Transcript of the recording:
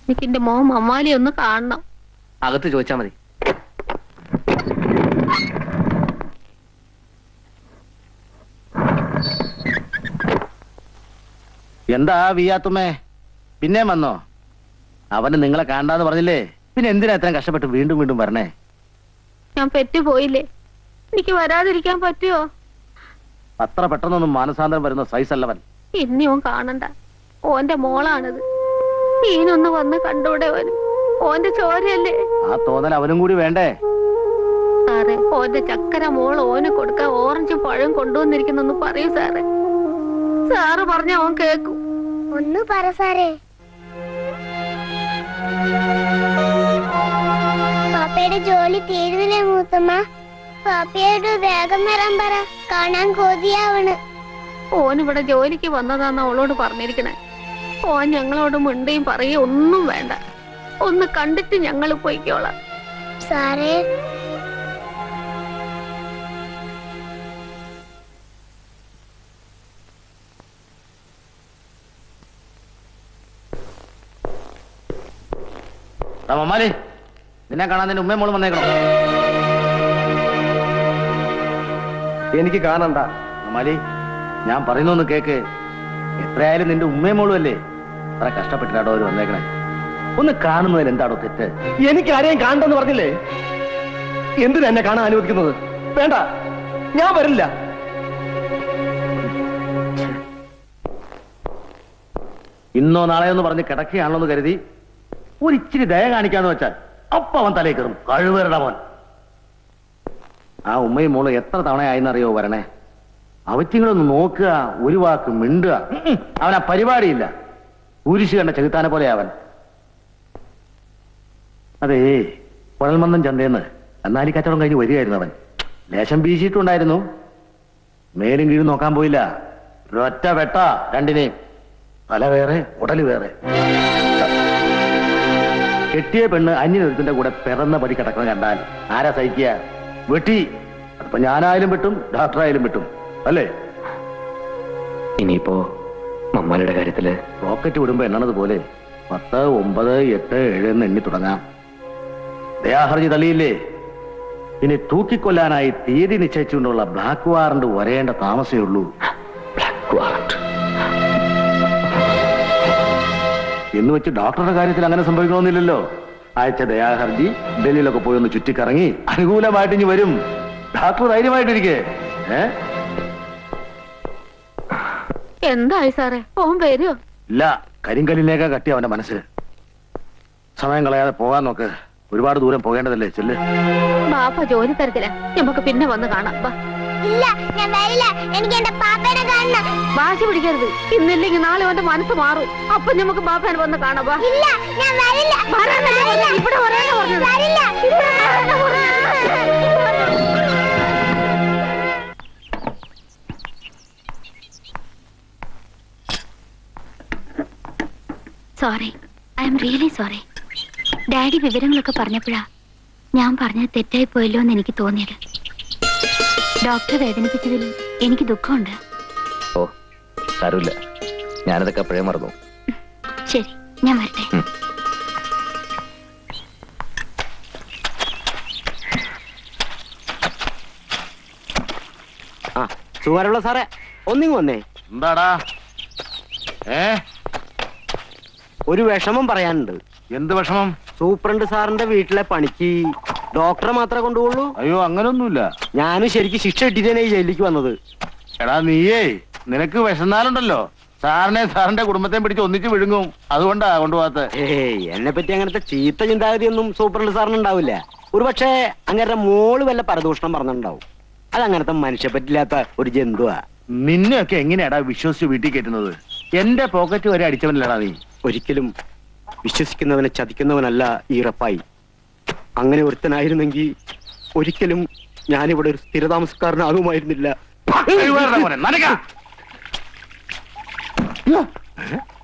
എനിക്ക് എന്റെ മോൻ മമ്മാലി ഒന്ന് കാണണം. അകത്ത് ചോദിച്ചാ മതി. എന്താ വിയാത്തുമ്മേ, പിന്നെ വന്നോ? അവന് നിങ്ങളെ കാണാന്ന് പറഞ്ഞില്ലേ, പിന്നെ എന്തിനാ ഇത്രയും കഷ്ടപ്പെട്ട് വീണ്ടും വീണ്ടും വരണേ? ഞാൻ പെറ്റുപോയില്ലേ, എനിക്ക് വരാതിരിക്കാൻ പറ്റുമോ? അത്ര പെട്ടെന്നൊന്നും മാനസാന്തരം വരുന്ന സൈസ് അല്ലവൻ. ഇനി ഓൻ കാണണ്ട, ഓന്റെ മോളാണിത്. ഈനൊന്ന് വന്ന് കണ്ടൂടെ? വരും ഓന്റെ ചോരയല്ലേ. ആ തോന്നൽ അവനും കൂടി വേണ്ടേ? സാറേ, ഓന്റെ ചക്കര മോൾ ഓന് കൊടുക്കാൻ ഓറഞ്ചും പഴം കൊണ്ടുവന്നിരിക്കുന്നെന്ന് പറയൂ സാറേ. സാറ് പറഞ്ഞ ഓൻ കേക്കും. ഒന്ന് പറ സാറേ. പാപ്പയുടെ ജോലി തീരുന്നില്ലേ മൂത്തമ്മ? പാപ്പയോട് വേഗം വരാൻ പറ, കാണാൻ കൊതിയാവണ്. ഓനിവിടെ ജോലിക്ക് വന്നതാന്ന് അവളോട് പറഞ്ഞിരിക്കണേ. ഓൻ ഞങ്ങളോട് മിണ്ടുകയും പറയുകയും ഒന്നും വേണ്ട. ഒന്ന് കണ്ടിട്ട് ഞങ്ങൾ പോയിക്കോളാം. സാറേ, മമ്മാലി, നിന്നെ കാണാൻ നിന്റെ ഉമ്മയും മോളും വന്നേക്കണോ? എനിക്ക് കാണണ്ട. മമ്മാലി, ഞാൻ പറയുന്നൊന്ന് കേക്ക്. എത്രയായാലും നിന്റെ ഉമ്മയും മോളും അല്ലേ? അത്ര കഷ്ടപ്പെട്ടിട്ടാടോ അവര് വന്നേക്കണേ. ഒന്ന് കാണുന്നതിൽ എന്താണോ തെറ്റ്? എനിക്ക് ആരെയും കാണണ്ടെന്ന് പറഞ്ഞില്ലേ? എന്തിനാ എന്നെ കാണാൻ അനുവദിക്കുന്നത്? വേണ്ട, ഞാൻ വരില്ല. ഇന്നോ നാളെയോ എന്ന് പറഞ്ഞ് കിടക്കുകയാണല്ലോ എന്ന് കരുതി ഒരിച്ചിരി ദയ കാണിക്കാന്ന് വെച്ചാൽ അപ്പൊ അവൻ തലേ കയറും. കഴിവേറട മോൻ. ആ ഉമ്മയും മോളും എത്ര തവണയായെന്നറിയോ വരണേ? അവറ്റിങ്ങളൊന്ന് നോക്കുക, ഒരു വാക്ക് മിണ്ടുക. അവനാ പരിപാടിയില്ല. കുരിശ് കണ്ട ചെകുത്താനെ പോലെ അവൻ. അതേ, കുഴൽമന്ദം ചന്തേന്ന് എന്നാലി കച്ചവടം കഴിഞ്ഞ് വരികയായിരുന്നു അവൻ. ലേശം വീശിയിട്ടുണ്ടായിരുന്നു. മേലും കീഴും നോക്കാൻ പോയില്ല. ഒരൊറ്റ വെട്ട രണ്ടിനെയും. തല വേറെ, ഉടല് വേറെ. കെട്ടിയ പെണ്ണ് അന്യനൊരുത്തിന്റെ കൂടെ പിറന്ന പടി കിടക്കണം കണ്ടാൽ ആരാ സഹിക്കുക? വെട്ടി. അതിപ്പോ ഞാനായാലും വെട്ടും, ഡോക്ടറായാലും വെട്ടും, അല്ലേ? ഇനിയിപ്പോ മമ്മാലിയുടെ കാര്യത്തില് റോക്കറ്റ് വിടുമ്പോ എണ്ണണത് പോലെ 10, 9, 8, 7 എന്ന് എണ്ണി തുടങ്ങാം. ദയാഹർജി തള്ളിയില്ലേ? ഇനി തൂക്കിക്കൊല്ലാനായി തീയതി നിശ്ചയിച്ചുകൊണ്ടുള്ള ബ്ലാക്ക് വാറന്റ് വരേണ്ട താമസമേ ഉള്ളൂ. ബ്ലാക്ക് വാറന്റ് എന്ന് വെച്ച് ഡോക്ടറുടെ കാര്യത്തിൽ അങ്ങനെ സംഭവിക്കണമെന്നില്ലല്ലോ. അയച്ച ദയാഹർജി ഡൽഹിയിലൊക്കെ പോയി ഒന്ന് ചുറ്റിക്കറങ്ങി അനുകൂലമായിട്ട് ഇനി വരും. ഡോക്ടർ ധൈര്യമായിട്ടിരിക്കേ. എന്തായി സാറേ, ഓൻ വരുമോ? ഇല്ല, കരിങ്കല്ലിനേക്കാ കട്ടി അവന്റെ മനസ്സ്. സമയം കളയാതെ പോകാൻ നോക്ക്. ഒരുപാട് ദൂരം പോകേണ്ടതല്ലേ. ചെല്ല്. ബാപ്പ ജോലി തരത്തില്ല, നമുക്ക് പിന്നെ വന്ന് കാണാം. ഇല്ല, ഞാൻ വരില്ല. എനിക്ക് എന്റെ പാപ്പേനെ കാണണം. വാശി പിടിക്കരുത്. ഇന്നില്ലെങ്കിൽ നാളെ അവന്റെ മനസ്സ് മാറും. അപ്പൊ നമുക്ക് ബാപ്പേനെ വന്ന് കാണാം. ഇല്ല, ഞാൻ വരില്ല. ഇവിടെ വരില്ല. Sorry, I'm really sorry. Daddy വിവരങ്ങളൊക്കെ പറഞ്ഞപ്പോഴാ ഞാൻ പറഞ്ഞത് തെറ്റായി പോയല്ലോ എന്ന് എനിക്ക് തോന്നിയത്. ഡോക്ടറെ വേദനിപ്പിച്ചതിൽ എനിക്ക് ദുഃഖമുണ്ട്. ഓ, സാരമില്ല, ഞാനതൊക്കെ അപ്പോഴേ മറന്നു. ശരി, ഞാൻ വരട്ടെ. ആ, സുഖമുള്ള സാറേ, ഒന്നിങ്ങ് വന്നേ. എന്താടാ? ഒരു വിഷമം പറയാനുണ്ട്. എന്ത് വിഷമം? സൂപ്രണ്ട് സാറിന്റെ വീട്ടിലെ പണിക്ക് ഡോക്ടറെ മാത്രമേ കൊണ്ടുപോകുള്ളൂ. അയ്യോ, അങ്ങനൊന്നുമില്ല. ഞാനും ശരിക്കും ശിക്ഷ കിട്ടിയതേനെ ഈ ജയിലിലേക്ക് വന്നത്. എടാ നീയേ, നിനക്ക് വിശന്നാലുണ്ടല്ലോ സാറിനെ സാറിന്റെ കുടുംബത്തെ പിടിച്ച് ഒന്നിച്ച് വിഴുങ്ങും. അതുകൊണ്ടാ കൊണ്ടുപോകാത്ത. എന്നെ പറ്റി അങ്ങനത്തെ ചീത്ത ചിന്താഗതിയൊന്നും സൂപ്രണ്ട് സാറിന് ഉണ്ടാവില്ല. ഒരു പക്ഷേ അങ്ങനത്തെ മോള് വല്ല പരദൂഷണം പറഞ്ഞിട്ടുണ്ടാവും. അതങ്ങനത്തെ മനുഷ്യ പറ്റില്ലാത്ത ഒരു ജന്തുവാ. നിന്നെയൊക്കെ എങ്ങനെയാടാ വിശ്വസിച്ച് വീട്ടിൽ കയറ്റുന്നത്? എന്റെ പോക്കറ്റ് വരെ അടിച്ചവനല്ലടാ നീ. ഒരിക്കലും വിശ്വസിക്കുന്നവനെ ചതിക്കുന്നവനല്ല ഈ റപ്പായി. അങ്ങനെ ഒരുത്തനായിരുന്നെങ്കിൽ ഒരിക്കലും ഞാനിവിടെ ഒരു സ്ഥിരതാമസക്കാരനാകുമായിരുന്നില്ല.